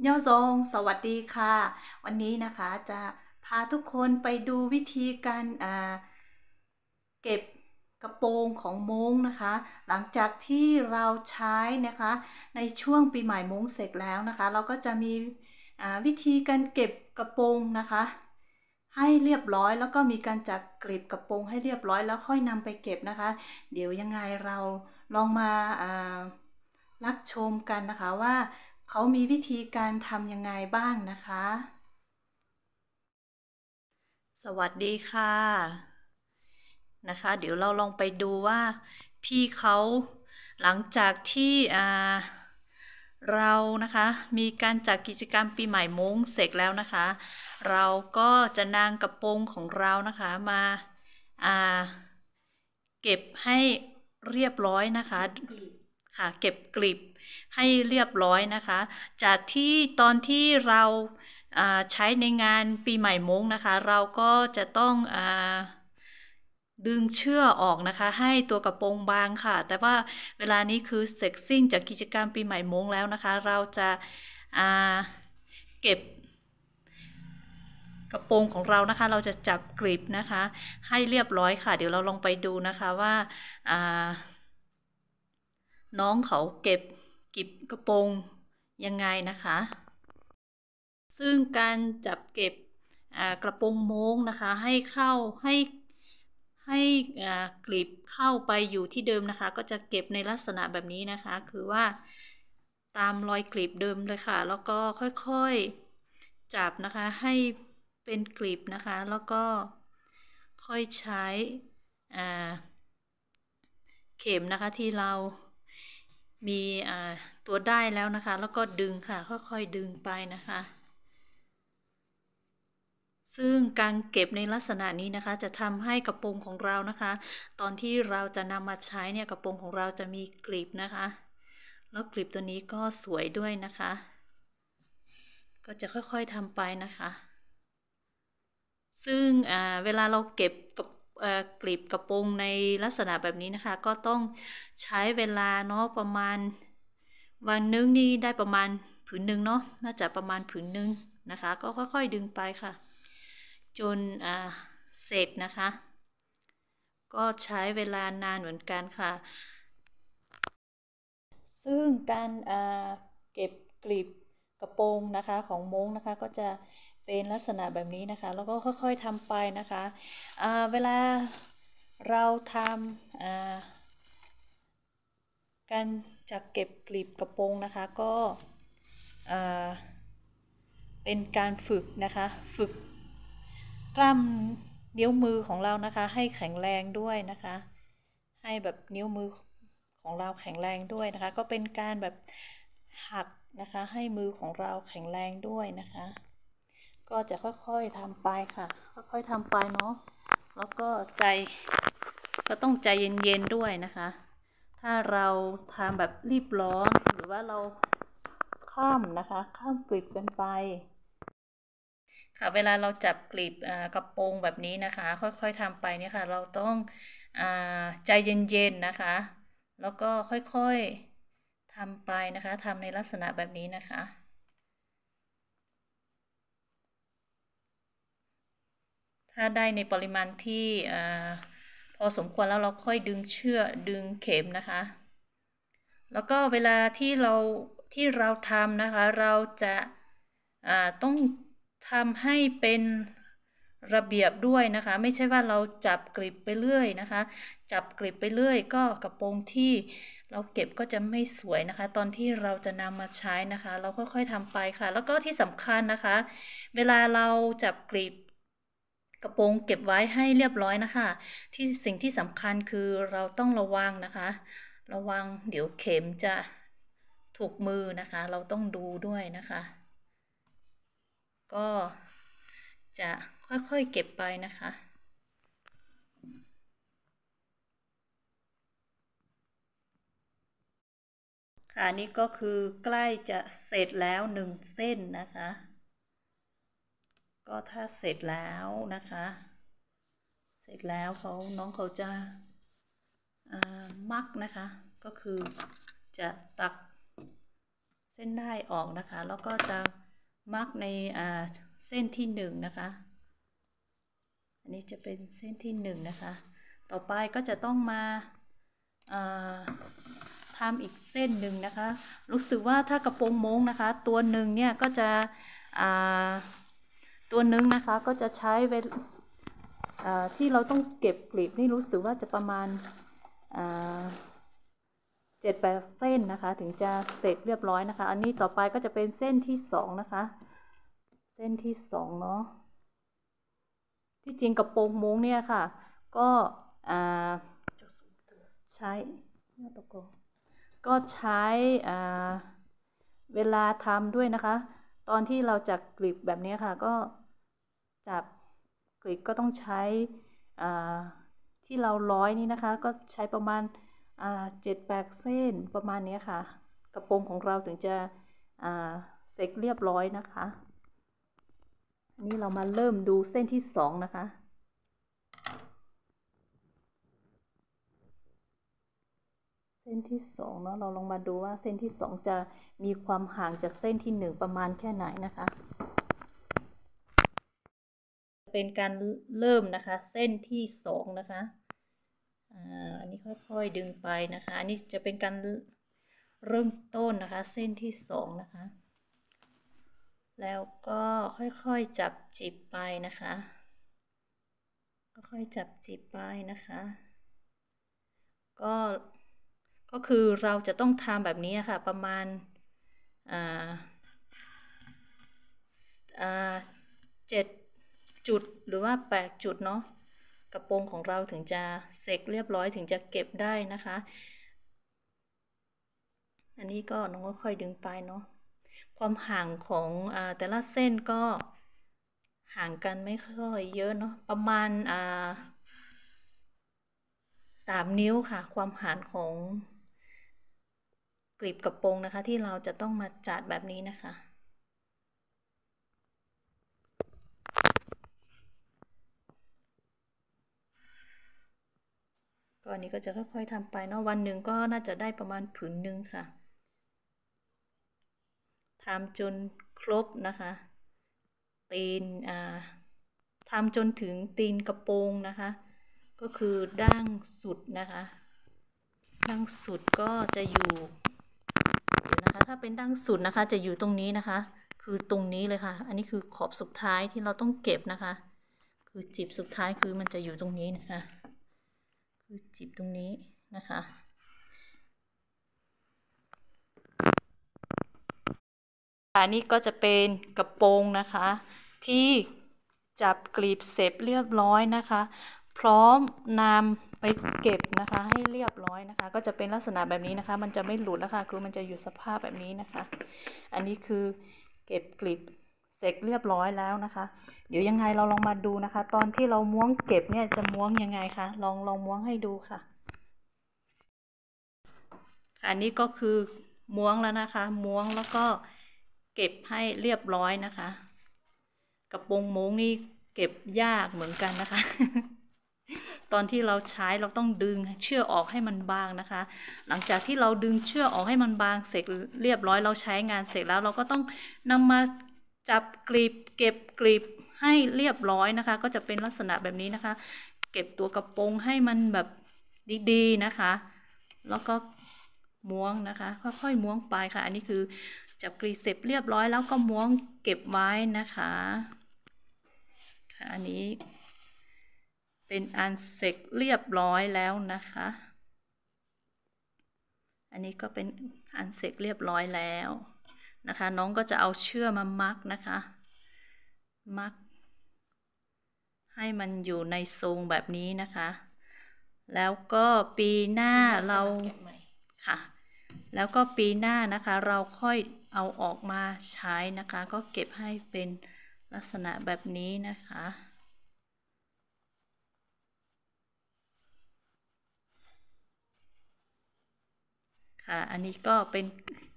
ย่อซงสวัสดีค่ะวันนี้นะคะจะพาทุกคนไปดูวิธีการเก็บกระโปรงของม้งนะคะหลังจากที่เราใช้นะคะในช่วงปีใหม่ม้งเสร็จแล้วนะคะเราก็จะมีวิธีการเก็บกระโปรงนะคะให้เรียบร้อยแล้วก็มีการจัดกลีบกระโปรงให้เรียบร้อยแล้วค่อยนำไปเก็บนะคะเดี๋ยวยังไงเราลองมารับชมกันนะคะว่าเขามีวิธีการทำยังไงบ้างนะคะสวัสดีค่ะนะคะเดี๋ยวเราลองไปดูว่าพี่เขาหลังจากที่เรานะคะมีการจัดกิจกรรมปีใหม่ม้งเสร็จแล้วนะคะเราก็จะนำกระโปรงของเรานะคะมาเก็บให้เรียบร้อยนะคะค่ะเก็บกลีบให้เรียบร้อยนะคะจากที่ตอนที่เราใช้ในงานปีใหม่ม้งนะคะเราก็จะต้องดึงเชือกออกนะคะให้ตัวกระโปรงบางค่ะแต่ว่าเวลานี้คือเสร็จสิ้นจากกิจกรรมปีใหม่ม้งแล้วนะคะเราจะเก็บกระโปรงของเรานะคะเราจะจับกลีบนะคะให้เรียบร้อยค่ะเดี๋ยวเราลองไปดูนะคะว่าน้องเขาเก็บกลีบกระโปรงยังไงนะคะซึ่งการจับเก็บกระโปรงโม้งนะคะให้เข้าให้กลีบเข้าไปอยู่ที่เดิมนะคะก็จะเก็บในลักษณะแบบนี้นะคะคือว่าตามรอยกลีบเดิมเลยค่ะแล้วก็ค่อยๆจับนะคะให้เป็นกลีบนะคะแล้วก็ค่อยใช้เข็มนะคะที่เรามีตัวได้แล้วนะคะแล้วก็ดึงค่ะค่อยๆดึงไปนะคะซึ่งการเก็บในลักษณะนี้นะคะจะทำให้กระโปรงของเรานะคะตอนที่เราจะนำมาใช้เนี่ยกระโปรงของเราจะมีกลีบนะคะแล้วกลีบตัวนี้ก็สวยด้วยนะคะก็จะค่อยๆทำไปนะคะซึ่งเวลาเราเก็บกลีบกระโปรงในลักษณะแบบนี้นะคะก็ต้องใช้เวลาเนาะประมาณวันนึงนี่ได้ประมาณผืนหนึ่งเนาะน่าจะประมาณผืนหนึ่งนะคะก็ค่อยๆดึงไปค่ะจนเสร็จนะคะก็ใช้เวลานานเหมือนกันค่ะซึ่งการเก็บกลีบกระโปรงนะคะของม้งนะคะก็จะเป็นลักษณะแบบนี้นะคะแล้วก็ค่อยๆทำไปนะคะเวลาเราทำการจัดเก็บกลีบกระโปรงนะคะก็เป็นการฝึกนะคะฝึกกล้ามนิ้วมือของเรานะคะให้แข็งแรงด้วยนะคะให้แบบนิ้วมือของเราแข็งแรงด้วยนะคะก็เป็นการแบบหัดนะคะให้มือของเราแข็งแรงด้วยนะคะก็จะค่อยๆทำไปค่ะค่อยๆทำไปเนาะแล้วก็ก็ต้องใจเย็นๆด้วยนะคะถ้าเราทำแบบรีบร้อนหรือว่าเราข้ามนะคะข้ามกลีบกันไปค่ะเวลาเราจับกลีบกระโปรงแบบนี้นะคะค่อยๆทำไปเนี่ยค่ะเราต้องใจเย็นๆนะคะแล้วก็ค่อยๆทำไปนะคะทำในลักษณะแบบนี้นะคะถ้าได้ในปริมาณที่พอสมควรแล้วเราค่อยดึงเชือกดึงเข็มนะคะแล้วก็เวลาที่เราทำนะคะเราจะต้องทำให้เป็นระเบียบด้วยนะคะไม่ใช่ว่าเราจับกริบไปเรื่อยนะคะจับกริบไปเรื่อยก็กระโปรงที่เราเก็บก็จะไม่สวยนะคะตอนที่เราจะนำมาใช้นะคะเราค่อยๆทำไปค่ะแล้วก็ที่สำคัญนะคะเวลาเราจับกริบกระโปรงเก็บไว้ให้เรียบร้อยนะคะสิ่งที่สำคัญคือเราต้องระวังนะคะระวังเดี๋ยวเข็มจะถูกมือนะคะเราต้องดูด้วยนะคะก็จะค่อยๆเก็บไปนะคะค่ะนี่ก็คือใกล้จะเสร็จแล้ว1เส้นนะคะก็ถ้าเสร็จแล้วนะคะเสร็จแล้วน้องเขาจะมักนะคะก็คือจะตักเส้นได้ออกนะคะแล้วก็จะมาร์กในเส้นที่1นะคะอันนี้จะเป็นเส้นที่1นะคะต่อไปก็จะต้องมาทำอีกเส้นหนึ่งนะคะรู้สึกว่าถ้ากระโปรงม้งนะคะตัวหนึ่งเนี่ยก็จะตัวหนึ่งนะคะก็จะใช้เวลที่เราต้องเก็บกลีบนี่รู้สึกว่าจะประมาณ7-8 เส้นนะคะถึงจะเสร็จเรียบร้อยนะคะอันนี้ต่อไปก็จะเป็นเส้นที่2นะคะเส้นที่2เนาะที่จริงกระโปรงม้งเนี่ยค่ะก็ใช้ก็ใช้เวลาทำด้วยนะคะตอนที่เราจับกลีบแบบนี้ค่ะก็จับกลีบก็ต้องใช้ที่เราร้อยนี่นะคะก็ใช้ประมาณ7-8 เส้นประมาณนี้ค่ะกระโปรงของเราถึงจะเสร็จเรียบร้อยนะคะอันนี้เรามาเริ่มดูเส้นที่2นะคะเส้นที่2เนาะเราลองมาดูว่าเส้นที่2จะมีความห่างจากเส้นที่1ประมาณแค่ไหนนะคะเป็นการเริ่มนะคะเส้นที่2นะคะอันนี้ค่อยๆดึงไปนะคะอันนี้จะเป็นการเริ่มต้นนะคะเส้นที่2นะคะแล้วก็ค่อยๆจับจิบไปนะคะค่อยๆจับจิบไปนะคะก็คือเราจะต้องทำแบบนี้ค่ะประมาณ7 จุดหรือว่า8 จุดเนาะกระโปรงของเราถึงจะเสร็จเรียบร้อยถึงจะเก็บได้นะคะอันนี้ก็น้องก็ค่อยดึงไปเนาะความห่างของแต่ละเส้นก็ห่างกันไม่ค่อยเยอะเนาะประมาณ3 นิ้วค่ะความห่างของกลีบกระโปรงนะคะที่เราจะต้องมาจัดแบบนี้นะคะก็อันนี้ก็จะค่อยๆทำไปเนาะวันหนึ่งก็น่าจะได้ประมาณผืนหนึ่งค่ะทำจนครบนะคะตีนทำจนถึงตีนกระโปรงนะคะก็คือด้านสุดนะคะด้านสุดก็จะอยู่นะคะถ้าเป็นด้านสุดนะคะจะอยู่ตรงนี้นะคะคือตรงนี้เลยค่ะอันนี้คือขอบสุดท้ายที่เราต้องเก็บนะคะคือจิบสุดท้ายคือมันจะอยู่ตรงนี้นะคะคือจิบตรงนี้นะคะอันนี้ก็จะเป็นกระโปรงนะคะที่จับกลีบเสร็จเรียบร้อยนะคะพร้อมนำไปเก็บนะคะให้เรียบร้อยนะคะก็จะเป็นลักษณะแบบนี้นะคะมันจะไม่หลุดแล้วค่ะคือมันจะอยู่สภาพแบบนี้นะคะอันนี้คือเก็บกลีบเสร็จเรียบร้อยแล้วนะคะเดี๋ยวยังไงเราลองมาดูนะคะตอนที่เราม้วนเก็บเนี่ยจะม้วนยังไงคะลองม้วนให้ดูค่ะอันนี้ก็คือม้วนแล้วนะคะม้วนแล้วก็เก็บให้เรียบร้อยนะคะกระโปรงม้งนี่เก็บยากเหมือนกันนะคะ ตอนที่เราใช้เราต้องดึงเชือกออกให้มันบางนะคะหลังจากที่เราดึงเชือกออกให้มันบางเสร็จเรียบร้อยเราใช้งานเสร็จแล้วเราก็ต้องนำมาจับกลีบเก็บกลีบให้เรียบร้อยนะคะก็จะเป็นลักษณะแบบนี้นะคะเก็บตัวกระโปรงให้มันแบบดีๆนะคะแล้วก็ม้วนนะคะค่อยๆม้วนไปค่ะอันนี้คือจับกลีบเสร็จเรียบร้อยแล้วก็ม้วนเก็บไว้นะคะอันนี้เป็นอันเสร็จเรียบร้อยแล้วนะคะอันนี้ก็เป็นอันเสร็จเรียบร้อยแล้วนะคะน้องก็จะเอาเชือกมามัดนะคะมัดให้มันอยู่ในทรงแบบนี้นะคะแล้วก็ปีหน้าเราค่ะแล้วก็ปีหน้านะคะเราค่อยเอาออกมาใช้นะคะก็เก็บให้เป็นลักษณะแบบนี้นะคะค่ะอันนี้ก็เป็น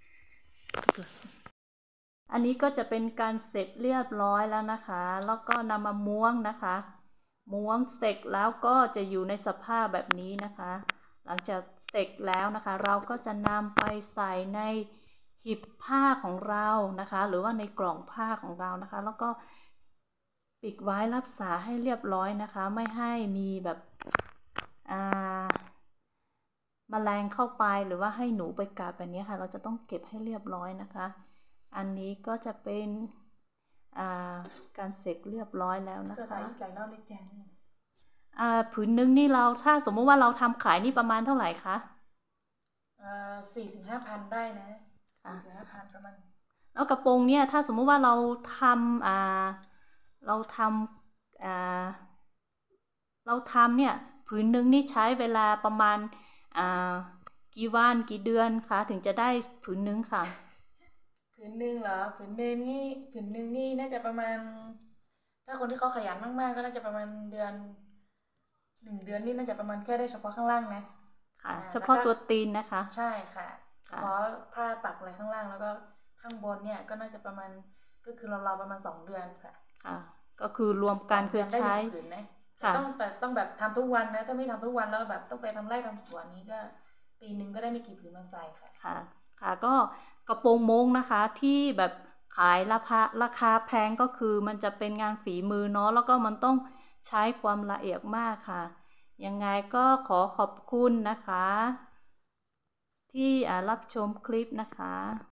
อันนี้ก็จะเป็นการเสร็จเรียบร้อยแล้วนะคะแล้วก็นำมาม้วนนะคะม้วนเสร็จแล้วก็จะอยู่ในสภาพแบบนี้นะคะหลังจากเสร็จแล้วนะคะเราก็จะนำไปใส่ในหีบผ้าของเรานะคะ หรือว่าในกล่องผ้าของเรานะคะ แล้วก็ปิดไว้รักษาให้เรียบร้อยนะคะ ไม่ให้มีแบบแมลงเข้าไปหรือว่าให้หนูไปกัดแบบนี้ค่ะ เราจะต้องเก็บให้เรียบร้อยนะคะ อันนี้ก็จะเป็นการเสร็จเรียบร้อยแล้วนะคะผืนนึงนี่เราถ้าสมมติว่าเราทำขายนี่ประมาณเท่าไหร่คะ 4,000-5,000ได้นะ4,000-5,000ประมาณแล้วกระโปรงเนี่ยถ้าสมมุติว่าเราทำเนี่ยผืนนึงนี่ใช้เวลาประมาณกี่วันกี่เดือนคะถึงจะได้ผืนนึงค่ะผืนนึงเหรอผืนนึงนี่น่าจะประมาณถ้าคนที่เขาขยันมากๆก็น่าจะประมาณ1 เดือนนี่น่าจะประมาณแค่ได้เฉพาะข้างล่างนะค่ะเฉพาะตัวตีนนะคะใช่ค่ะเฉพาะผ้าปักอะไรข้างล่างแล้วก็ข้างบนเนี่ยก็น่าจะประมาณก็คือเราประมาณ2 เดือนค่ะก็คือรวมกันคือใช้แต่ต้องแบบทำทุกวันนะถ้าไม่ทำทุกวันแล้วแบบต้องไปทำไร่ทำสวนนี้ก็ปีนึงก็ได้ไม่กี่ผืนมาใส่ค่ะก็กระโปรงม้งนะคะที่แบบขายราคาแพงก็คือมันจะเป็นงานฝีมือเนาะแล้วก็มันต้องใช้ความละเอียดมากค่ะยังไงก็ขอขอบคุณนะคะที่รับชมคลิปนะคะ